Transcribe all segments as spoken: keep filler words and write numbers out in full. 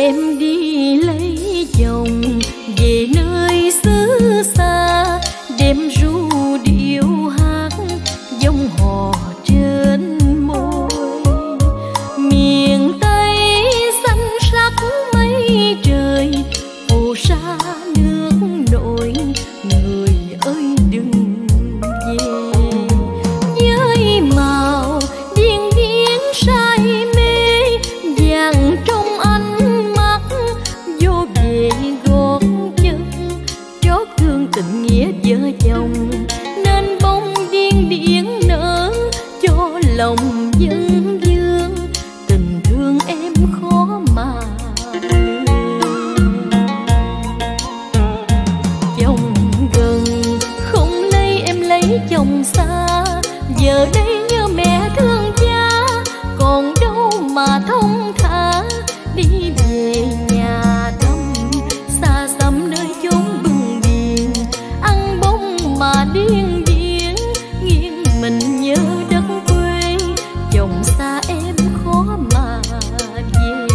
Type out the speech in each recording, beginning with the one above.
Em đi lấy chồng về nơi xứ xa, đêm ru điệu hát dòng hò trên môi. Miền Tây xanh sắc mây trời, phù sa nước nổi, người ơi đừng về. Với màu điên điển say mê, vàng trong ánh mắt vô về gót chân, trót thương tình nghĩa vợ chồng, nên bông điên điển nở cho lòng dân dương. Tình thương em khó mà chồng gần không lấy em lấy chồng xa, giờ đây như mẹ thương cha, còn đâu mà thông thả đi về nhà thăm xa xăm nơi chốn bừng biển. Ăn bông mà điên điển nghiêng mình nhớ đất quê, chồng xa em khó mà về.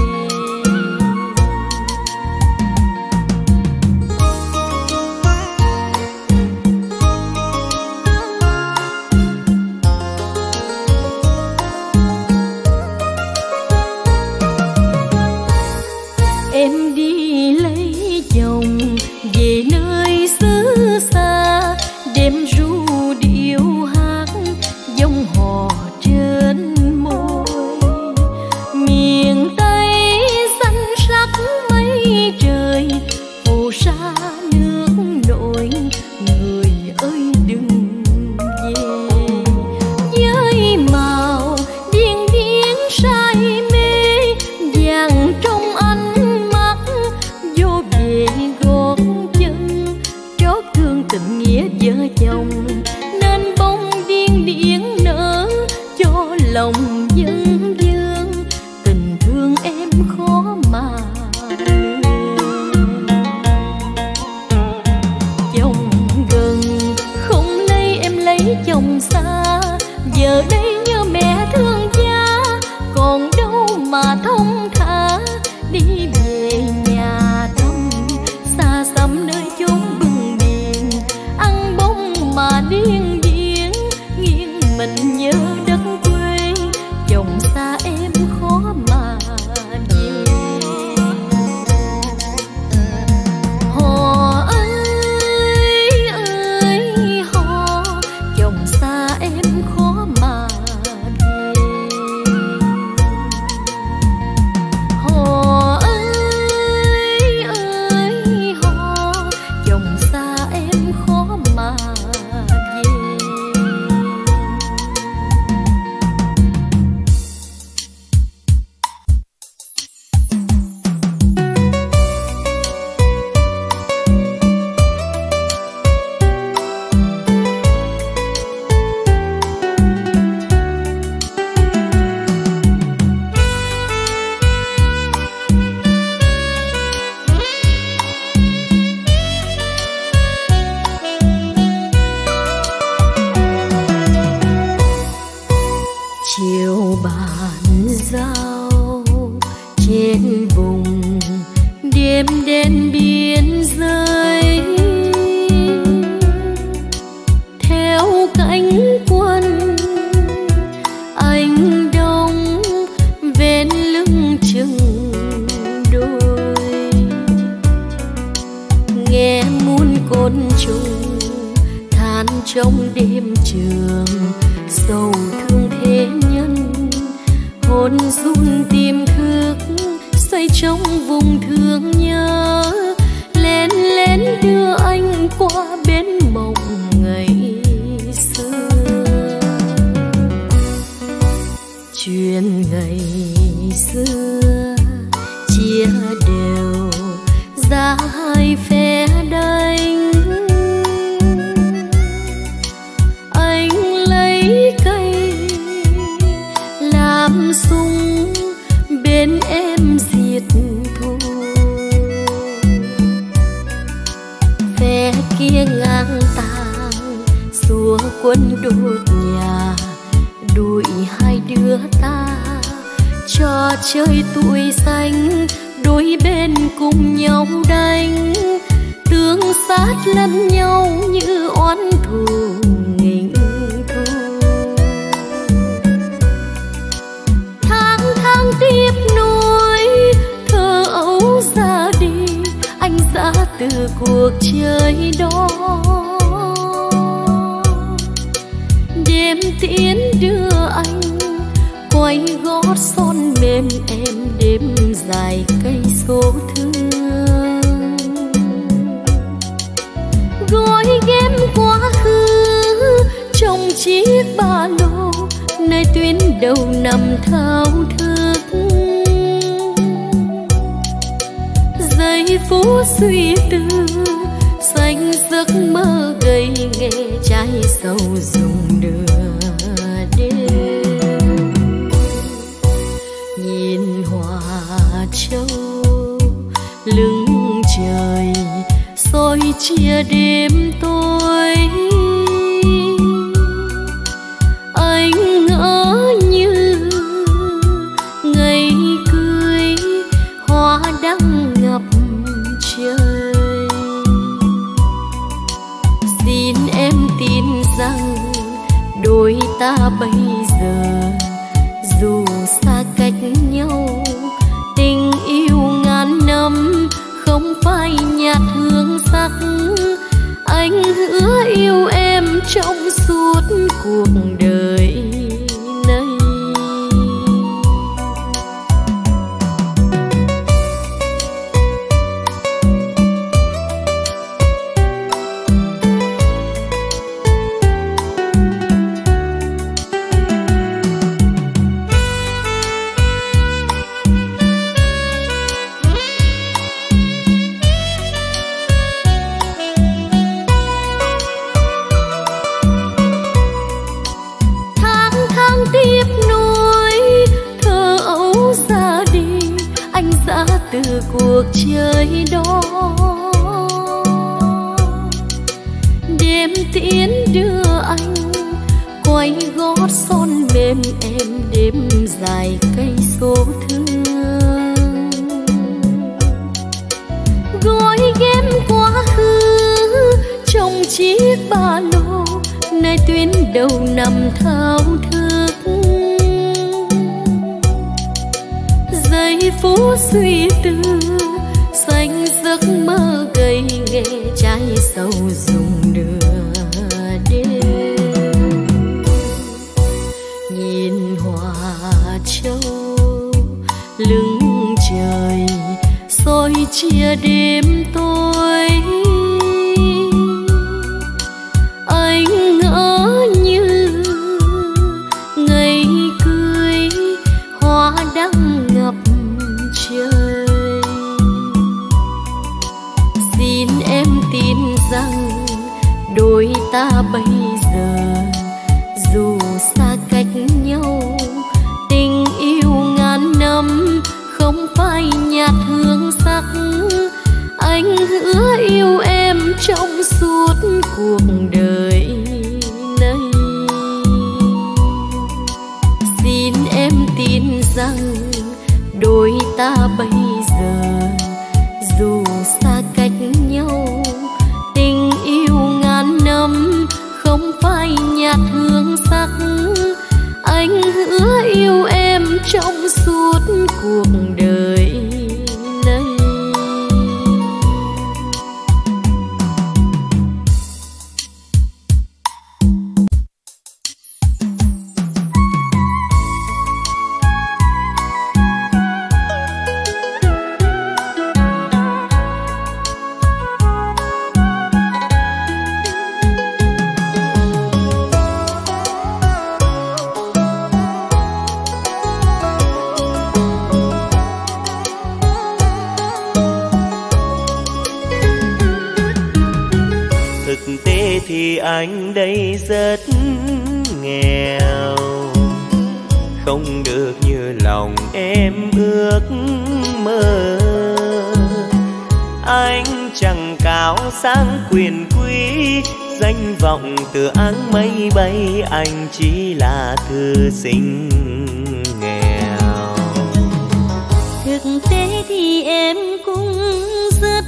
Em đi lấy chồng về nơi xứ xa, đêm ru điệu hát dòng hò trên môi. Miền Tây xanh sắc mây trời, phù sa nước nổi, người ơi đừng về. Với màu điên điển say mê, vàng trong ánh mắt vô về gót chân, trót thương tình nghĩa vợ chồng, nên bông điên điển nở cho lòng dân dương. Tình thương em khó mà chồng gần không lấy em lấy chồng xa, giờ đây như mẹ thương cha, còn đâu mà thông thả đi về nhà thăm xa xăm nơi chốn bừng biển. Ăn bông mà điên điển nghiêng mình nhớ đất quê, chồng xa em khó mà về. Hò ơi ơi hò, chồng xa em khó mà về. Hò ơi ơi hò, chồng xa em khó mà về. Chiều bàn giao trên vùng đêm đen biên giới, theo cánh quân anh đông ven lưng chừng đôi. Nghe muôn côn trùng than trong đêm trường, sầu thương thế nhân hồn run tim thức, xoay trong vùng thương nhớ, lén lén đưa anh qua bến mộng ngày xưa. Chuyện ngày xưa chia đều ra hai phe đánh, anh lấy cây làm súng bên em diệt thù. Phe kia ngang tàng xua quân đốt nhà, đuổi hai đứa ta trò chơi tuổi xanh, đôi đôi bên cùng nhau đánh, tương sát lẫn nhau như oán thù nghìn thu. Tháng tháng tiếp nối thơ ấu ra đi, anh ra từ cuộc chơi đó. Đêm tiễn đưa anh quay gót son mềm em, đêm dài cây số thương. Gói ghém quá khứ trong chiếc ba lô, nơi tuyến đầu nằm thao thức. Giây phút suy tư xanh giấc mơ gầy nghề, trái sầu dùng nửa đêm. Nhìn hoa châu lưng trời soi chia đêm tối, anh ngỡ như ngày cưới hoa đăng ngập trời. Xin em tin rằng đôi ta bây giờ dù xa cách nhau, tình yêu ngàn năm không phai nhạt hương sắc. Anh hứa yêu em trong suốt cuộc đời này. Từ cuộc chơi đó, đêm tiễn đưa anh quay gót son mềm em, đêm dài cây số thương. Gói ghém quá khứ trong chiếc ba lô, nơi tuyến đầu nằm thao thức. Giây phút suy tư xanh giấc mơ gầy nghề, trái sầu dùng nửa đêm. Nhìn hoa châu lưng trời soi chia đêm tối, anh ngỡ như ngày cưới hoa đăng ngập trời. Xin em tin rằng đôi ta bây giờ dù xa cách nhau, tình yêu ngàn năm không phai nhạt hương sắc. Anh hứa yêu em trong suốt cuộc đời này. Xin em tin rằng đôi ta bây giờ dù xa cách nhau, tình yêu ngàn năm không phai nhạt hương sắc. Anh hứa yêu em trong suốt cuộc đời này. Thì anh đây rất nghèo, không được như lòng em ước mơ. Anh chẳng cao sang quyền quý, danh vọng từ áng mây bay, anh chỉ là thư sinh nghèo. Thực tế đây thì em cũng rất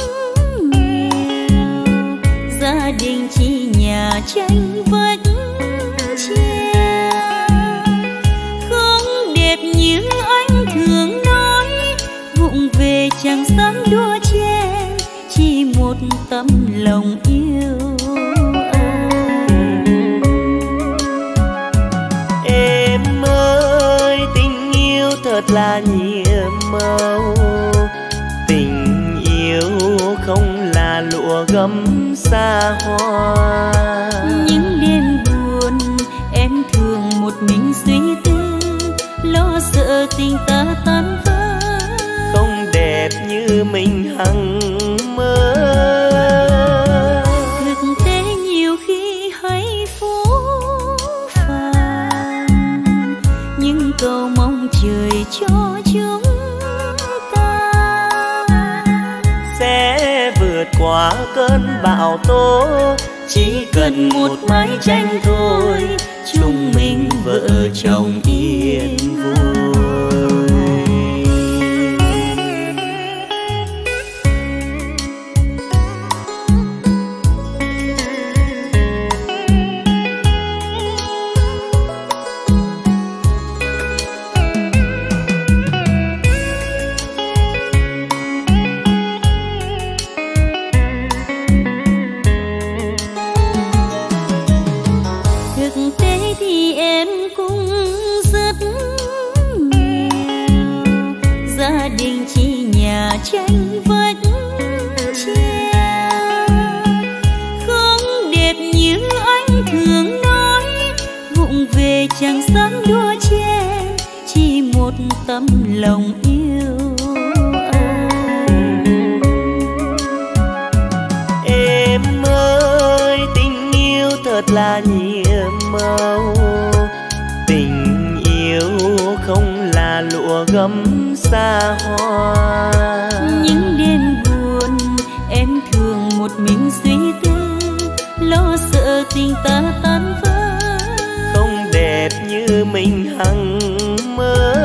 nghèo, gia đình chỉ nhà tranh vách tre, không đẹp như anh thường nói, vụng về chẳng dám đua chen, chỉ một tấm lòng yêu anh. Em ơi tình yêu thật là nhiệm màu, tình yêu không là lụa gấm xa hoa. Những đêm buồn em thường một mình suy tư, lo sợ tình ta tan vỡ, không đẹp như mình hằng mơ. Thực tế nhiều khi hay phố phàng, nhưng cầu mong trời cho chúng ta sẽ vượt qua cơn bão tố, chỉ cần một mái tranh thôi, chúng mình vợ chồng yên vui. tranh vách tre, không đẹp như anh thường nói, vụng về chẳng dám đua chen, chỉ một tấm lòng yêu anh. Em ơi tình yêu thật là nhiệm màu, tình yêu không là lụa gấm xa hoa. Những đêm buồn em thường một mình suy tư, lo sợ tình ta tan vỡ, không đẹp như mình hằng mơ.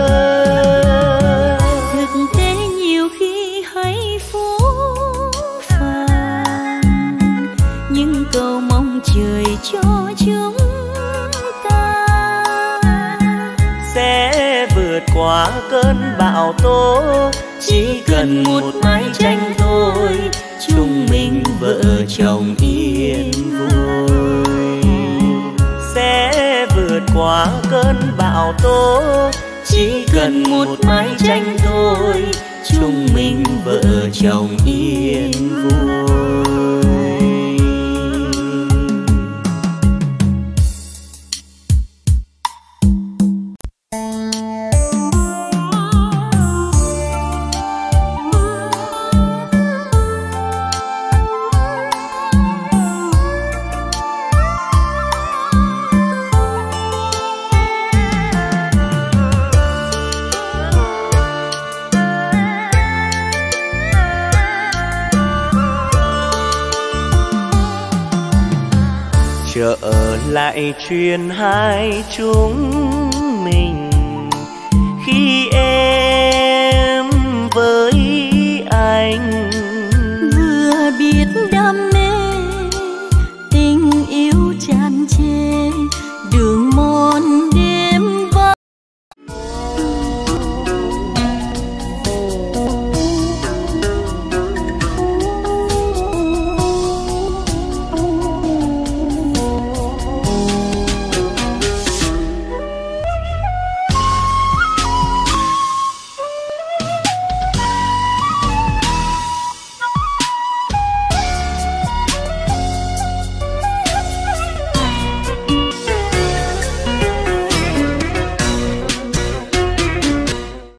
Thực tế nhiều khi hay phố phàng, nhưng cầu mong trời cho chúng ta sẽ vượt qua cơn bão tố, chỉ cần một mái tranh thôi, chúng mình vợ chồng yên vui. Sẽ vượt qua cơn bão tố, chỉ cần một mái tranh thôi, chúng mình vợ chồng yên vui. Trở lại chuyện hai chúng mình khi em với anh vừa biết đam mê